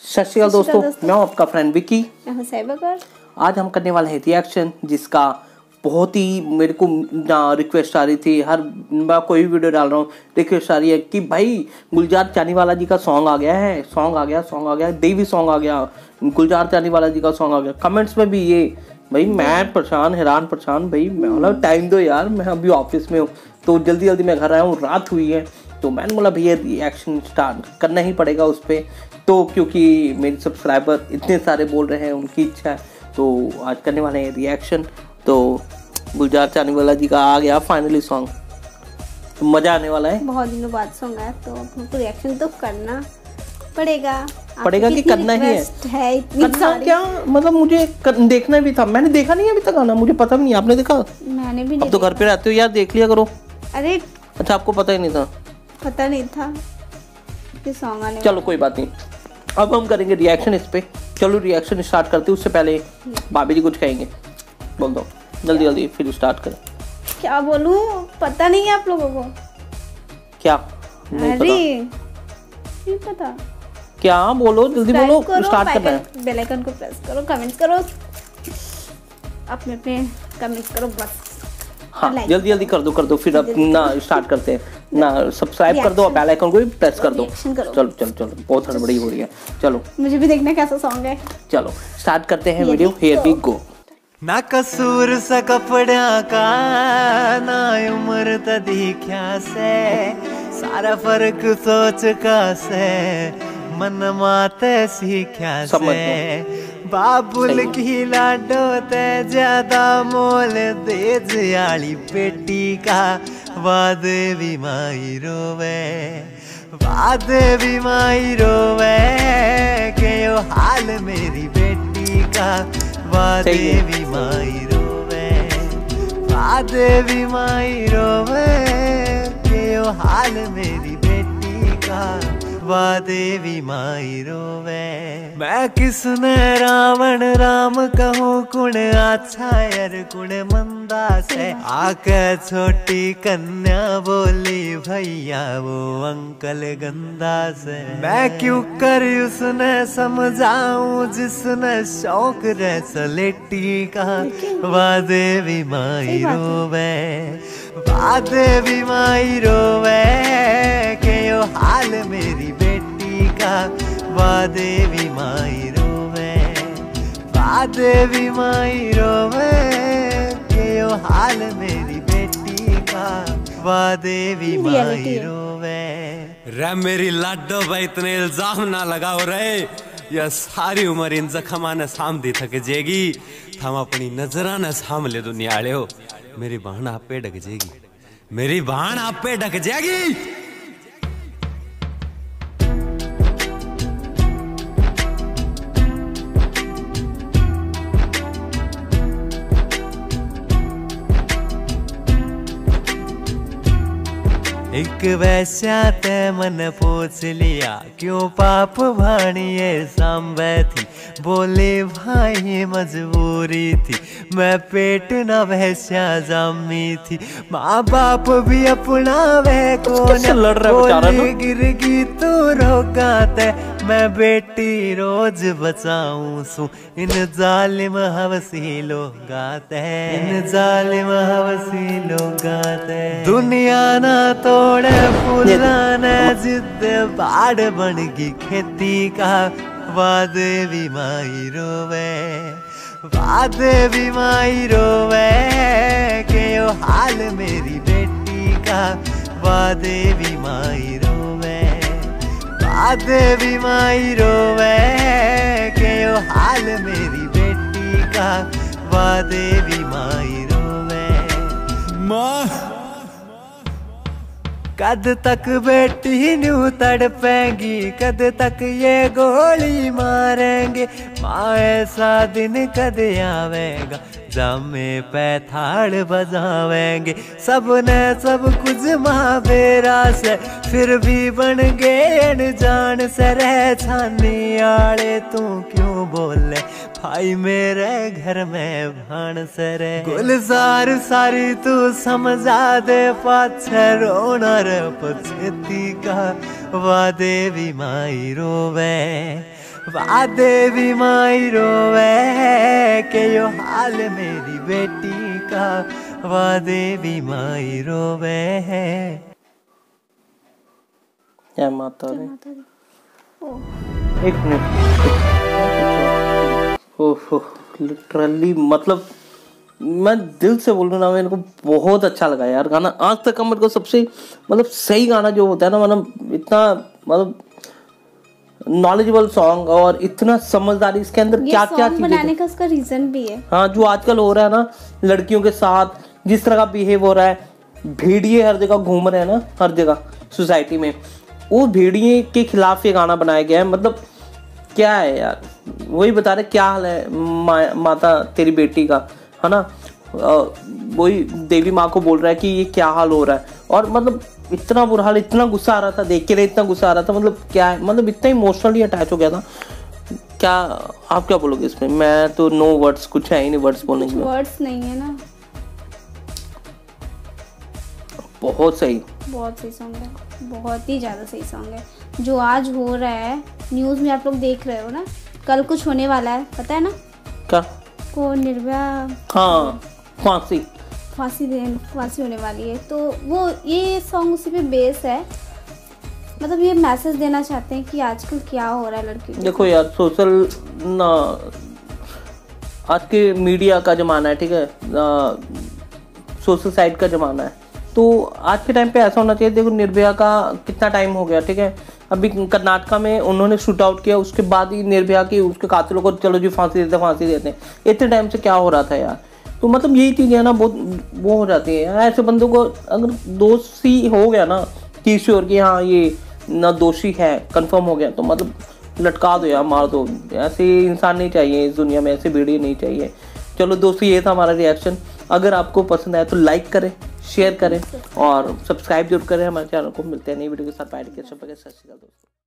सत श्री अकाल दोस्तों, मैं हूं आपका फ्रेंड विकी। आज हम करने वाले हैं रिएक्शन, जिसका बहुत ही मेरे को रिक्वेस्ट आ रही थी। हर मैं कोई वीडियो डाल रहा हूँ रिक्वेस्ट आ रही है कि भाई गुलजार चानीवाला जी का सॉन्ग आ गया है, सॉन्ग आ गया, देवी सॉन्ग आ गया, गुलजार चानीवाला जी का सॉन्ग आ गया। कमेंट्स में भी ये भाई मैं परेशान भाई मैं बोला टाइम दो यार, मैं अभी ऑफिस में हूँ तो जल्दी मैं घर आया हूँ, रात हुई है तो मैंने बोला भैया रिएक्शन स्टार्ट करना ही पड़ेगा उस पर। तो क्योंकि मेरे सब्सक्राइबर इतने सारे बोल रहे हैं, उनकी इच्छा है, तो आज करने वाले हैं रिएक्शन। तो गुलजार चानीवाला जी का आ गया फाइनली सॉन्ग, तो मजा आने वाला है। बहुत दिनों बाद सॉन्ग आया तो हमको रिएक्शन तो करना पड़ेगा कि करना ही है। करना क्या मतलब, मुझे देखना भी था, मैंने देखा नहीं अभी तक गाना, मुझे पता भी नहीं। आपने देखा? मैंने भी नहीं। अब तो घर पे रहते हो यार, देख लिया करो। अरे अच्छा, आपको पता ही नहीं था? पता नहीं था कि सॉन्ग आने। चलो कोई बात नहीं, अब हम करेंगे रिएक्शन इस पे। चलो रिएक्शन स्टार्ट करते, उससे पहले भाभी जी कुछ कहेंगे, बोल दो जल्दी फिर स्टार्ट करें। क्या बोलूं, पता नहीं है आप लोगों को? क्या नहीं पता? क्या बोलो, जल्दी बोलो, स्टार्ट करना है। बेल आइकन को प्रेस करो, कमेंट्स करो, अपने कमेंट्स करो बस। हाँ जल्दी कर दो फिर अब ना स्टार्ट करते हैं ना। सब्सक्राइब कर दो और बेल आइकन को भी प्रेस कर दो। चलो बहुत हड़बड़ी हो रही है। चलो मुझे भी देखना कैसा सॉन्ग है। चलो स्टार्ट करते हैं वीडियो। Here we go. ना कसूर सा कपड़ा का, ना उम्र तदीख्या से, सारा फर्क सोच का से, मन माते सीख्या से। बाबुल की लाडो ते ज्यादा मोल दे जियाली बेटी का, वादे भी माई रोवे के यो हाल मेरी बेटी का, वादे भी माई रोवे के यो हाल मेरी बेटी का, वादे भी माई रोवे। मैं किसने रावण राम कहूँ, कुण अच्छा यार कुण मंदा से, आके छोटी कन्या बोली भैया वो अंकल गंदा से। मैं क्यों कर उसने समझाऊं, जिसने शौक रह सलेटी का, वादे भी माई रोवे, के यो हाल मेरी बेटी का, वादे भी माई रोवे के यो हाल मेरी बेटी का, वादे भी माई रोवे। रे मेरी लाडो भाई इतने इल्जाम ना लगाओ रे, यह सारी उम्र इन जख्मा ने साम दी थक जेगी, थम अपनी नजरा ने साम ले दुनियाले हो। मेरी बहन आप पे ढक जाएगी, मेरी बहन आप पे ढक जाएगी। एक वैश्या ते मन पूछ लिया, क्यों पाप भाणिये सांबे थी, बोले भाई मजबूरी थी, मैं पेट न वैश्या जामी थी, माँ बाप भी अपना वह कौन गिरगी तू रोगाते, मैं बेटी रोज बचाऊं सू, इन जालिम हवसी लोग गाते, दुनिया ना तोड़े फूलाना जिद बाढ़ बनगी खेती का, वादे भी माई रोवे के यो हाल मेरी बेटी का, वादे भी माई रोवे के यो हाल मेरी बेटी का, वादे भी माई रोवे। कद तक बेटी न्यू तड़पेंगी, कद तक ये गोली मारेंगे, माँ ऐसा दिन कद आवेगा, जामे पैथाड़ बजावेंगे, सबने सब कुछ माँ बेरा से, फिर भी बन गए अनजान से, रह छानी आड़े तू क्यों बोले, भाई मेरे घर में भान से रे। गुलजार सारी तू समझा दे, पाछे रोना रे पछेती का, वादे भी माई रोवे वाह देवी माई रोवे के यो हाल मेरी बेटी का, वाह देवी माई रोवे है। जय माता दी। एक मिनट, ओहो लिटरली मतलब मैं दिल से बोल रहा हूँ, मेरे को बहुत अच्छा लगा यार गाना। आज तक का मेरे को सबसे मतलब सही गाना जो होता है ना, मतलब इतना मतलब नॉलेजेबल सॉन्ग और इतना समझदारी इसके अंदर क्या क्या चीजें बनाने का उसका रीजन भी है। हाँ, जो आजकल हो रहा है ना लड़कियों के साथ जिस तरह का बिहेव हो रहा है, भेड़िए हर जगह घूम रहे हैं ना, हर जगह सोसाइटी में, वो भेड़िए के खिलाफ ये गाना बनाया गया है। मतलब क्या है यार, वही बता रहे क्या हाल है माता तेरी बेटी का, है ना। वही देवी माँ को बोल रहा है कि ये क्या हाल हो रहा है, और मतलब इतना बुरा हाल, इतना गुस्सा आ रहा था देख के, इतना गुस्सा आ रहा था, मतलब क्या है, मतलब इतना इमोशनली अटैच हो गया था। क्या आप क्या बोलोगे इसमें? मैं तो नो वर्ड्स, कुछ है ही नहीं वर्ड्स बोलने के लिए, वर्ड्स नहीं है ना। बहुत सही सॉन्ग है, बहुत ही ज़्यादा सही सॉन्ग है। जो आज हो रहा है न्यूज़ में, आप लोग देख रहे हो ना, कल कुछ होने वाला है, पता है ना? क्या? को निर्भया, हाँ, फांसी होने वाली है, तो वो ये सॉन्ग उसी पे बेस है। मतलब ये मैसेज देना चाहते हैं कि आजकल क्या हो रहा है लड़कियों। देखो यार, सोशल ना आज के मीडिया का ज़माना है, ठीक है, सोशल साइट का ज़माना है, तो आज के टाइम पे ऐसा होना चाहिए। देखो निर्भया का कितना टाइम हो गया, ठीक है, अभी कर्नाटका में उन्होंने शूट आउट किया, उसके बाद ही निर्भया की उसके कातिलों को चलो जी फांसी देते हैं। इतने टाइम से क्या हो रहा था यार? तो मतलब यही चीज़ें ना बहुत वो हो जाती है यार। ऐसे बंदों को अगर दोषी हो गया ना किशोर की, हाँ ये ना दोषी है, कंफर्म हो गया, तो मतलब लटका दो यार, मार दो। ऐसे इंसान नहीं चाहिए इस दुनिया में, ऐसे वीडियो नहीं चाहिए। चलो दोस्तों, ये था हमारा रिएक्शन। अगर आपको पसंद आया तो लाइक करें, शेयर करें और सब्सक्राइब जरूर करें हमारे चैनल को। मिलते हैं नई वीडियो के साथ। सत श्री अकाल दोस्तों।